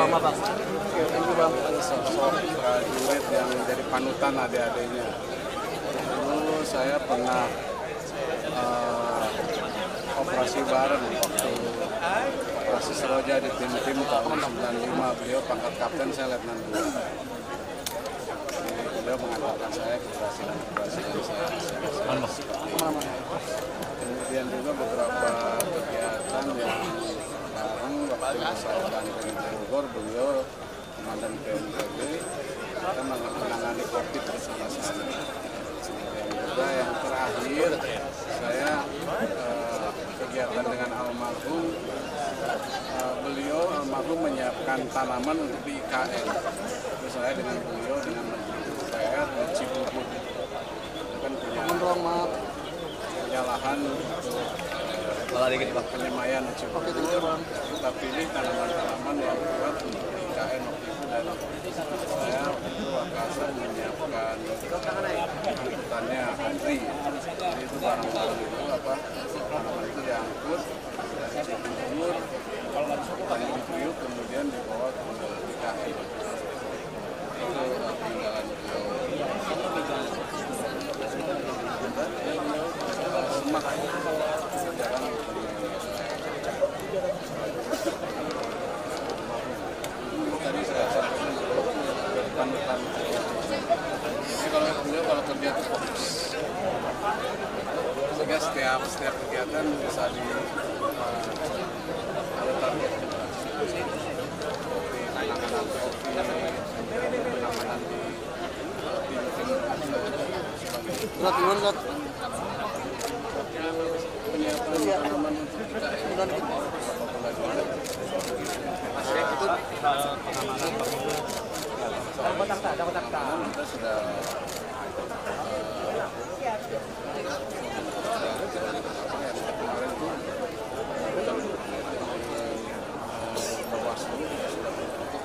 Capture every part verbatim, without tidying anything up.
Lama Bang. Ini Bang, sosok prajurit yang jadi panutan adik-adiknya. Dulu saya pernah uh, operasi bareng waktu operasi Seroja di tim-tim tahun sembilan puluh lima. Beliau pangkat kapten, saya letnan dua. Beliau mengantarkan saya keberhasilan-keberhasilan saya. Kemudian juga beberapa kegiatan yang bareng waktu saya di Bogor, beliau komandan B N P B, kita menangani COVID bersama-sama. Dan juga yang terakhir, saya eh, kegiatan dengan almarhum, eh, beliau almarhum menyiapkan tanaman untuk di I K N. Terus saya dengan beliau dengan Menteri P R dan Cibubur, kita kan punya, punya lahan untuk eh, penyemayan Cibubur. Kita pilih tanaman-tanaman yang kuat untuk I K N waktu itu, dan saya waktu itu Wakasar menyiapkan angkutannya antri. Jadi itu barang-barang itu apa tanaman itu diangkut dari Cibubur, Tanjung Priuk, kemudian dibawa ke I K N. Itu tinggalan beliau. Semak jarang tadi saya sampaikan panutan. Jadi kalau beliau kalau kerja itu fokus, sehingga setiap setiap kegiatan bisa di uh, ada target seperti penanganan kopi, penanganan di tim-tim sebagainya. Berat gimana Gat? Penyiapan tanaman untuk kita ini itu pengamanan dapat akta, dapat akta. Kita sudah kemarin tuh Bawaslu untuk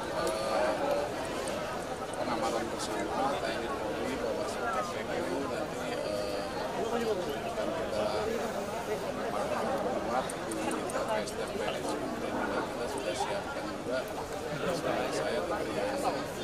pengamanan bersama T N I Polri, Bawaslu, K P K U, nanti akan kita muat di T P S T P S, dan juga kita sudah siapkan juga selain saya tadi yang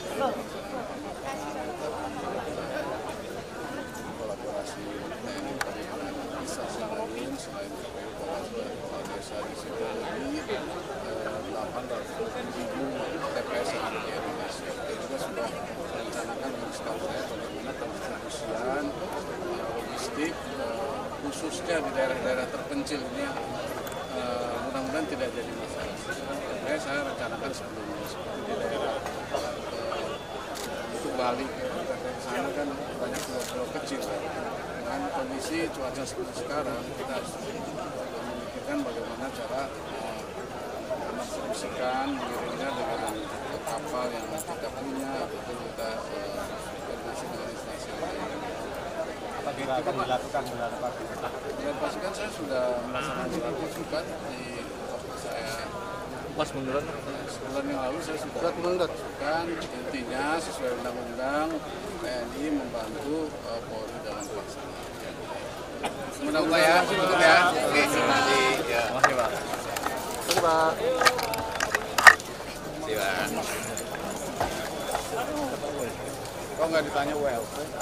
kolaborasi T N I Polri dengan instansi lain selain K P U, Bawaslu, dan kepala desa di sini lebih delapan ratus ribu T P S yang ada di Indonesia. Kita juga sudah merencanakan dengan staf saya bagaimana pendistribusian logistik khususnya di daerah-daerah terpencil ini, uh, mudah-mudahan tidak jadi masalah. Saya, saya rencanakan sebelumnya seperti di daerah uh, untuk Bali, ke sana kan banyak pulau-pulau kecil. Dengan kondisi cuaca seperti sekarang, kita harus memikirkan bagaimana cara uh, mendistribusikan, mengirimnya dengan kapal yang kita punya, atau kita uh, koordinasi dengan instansi lain. Apa kira akan dilakukan beberapa Dan pastikan saya sudah melaksanakan surat pasukan di waktu saya Mas munduran sebulan yang lalu saya sudah melakukan, intinya sesuai undang-undang T N I membantu uh, Polri dalam pelaksanaan. Mudah-mudahan ya, cukup ya. Oke, terima kasih. Ya. Terima kasih Pak. Terima kasih Pak. Terima kasih Pak. Kok nggak ditanya W L P?